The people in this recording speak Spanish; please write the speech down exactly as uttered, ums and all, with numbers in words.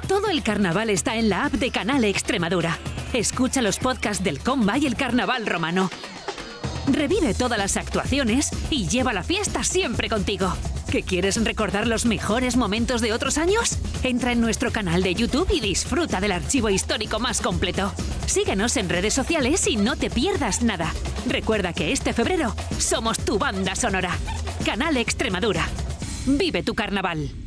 Todo el carnaval está en la app de Canal Extremadura. Escucha los podcasts del Comba y el Carnaval Romano. Revive todas las actuaciones y lleva la fiesta siempre contigo. ¿Que quieres recordar los mejores momentos de otros años? Entra en nuestro canal de YouTube y disfruta del archivo histórico más completo. Síguenos en redes sociales y no te pierdas nada. Recuerda que este febrero somos tu banda sonora. Canal Extremadura. Vive tu carnaval.